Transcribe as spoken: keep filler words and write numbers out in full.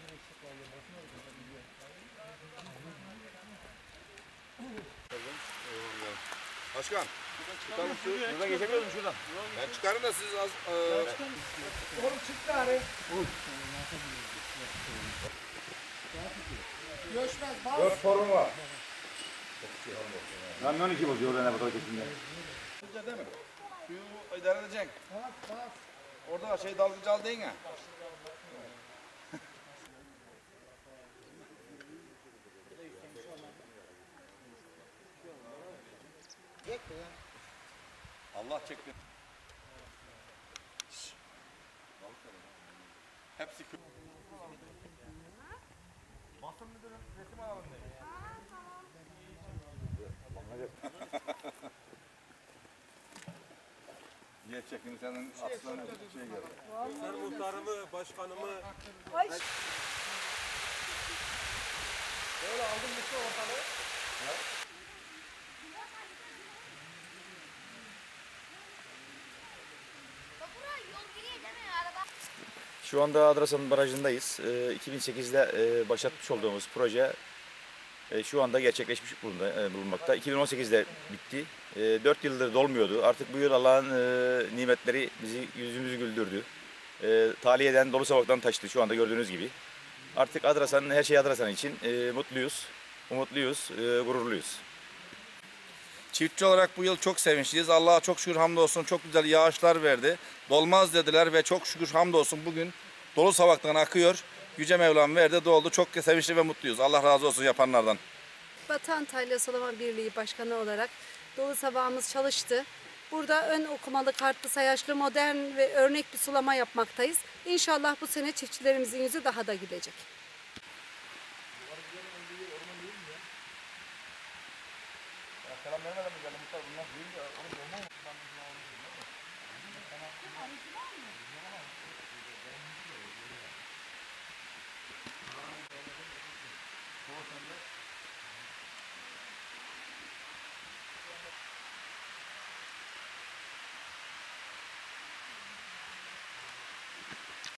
Başkan, çıkalım su. Buradan geçemiyoruz mu şuradan? Ben çıkarım da siz az... E... Oğlum çıktı abi. Göçmez, bas. Dört formu var. Lan on iki bozuyor orada ne kadar kesinlikle. Sizce değil mi? Suyu idare edeceksin. Bas, bas. Orada şey dalgıcı al deyin ya. Allah çekti. Hepsi kö... Basın müdürüm resim alalım deyin. Niye çekin senin aslan şey geldi. Sen muhtarımı, başkanımı... Ay. Böyle aldım gitti ortalığı. Şu anda Adrasan Barajı'ndayız. E, iki bin sekizde e, başlatmış olduğumuz proje e, şu anda gerçekleşmiş bulunmakta. iki bin on sekizde bitti. E, dört yıldır dolmuyordu. Artık bu yıl Allah'ın e, nimetleri bizi yüzümüzü güldürdü. E, Taliye'den Dolu Savak'tan taştı şu anda gördüğünüz gibi. Artık Adrasan, her şey Adrasan için e, mutluyuz, umutluyuz, e, gururluyuz. Çiftçi olarak bu yıl çok sevinçliyiz. Allah'a çok şükür hamdolsun çok güzel yağışlar verdi. Dolmaz dediler ve çok şükür hamdolsun bugün Dolu Savak'tan akıyor. Yüce Mevlam verdi doldu. Çok sevinçli ve mutluyuz. Allah razı olsun yapanlardan. Batı Antalya Sulama Birliği Başkanı olarak Dolu Savağımız çalıştı. Burada ön okumalı, kartlı, sayaçlı, modern ve örnek bir sulama yapmaktayız. İnşallah bu sene çiftçilerimizin yüzü daha da gülecek. Selam vermeden mi geldi Mustafa? Bunlar büyüyünce oğlum olmaz mı?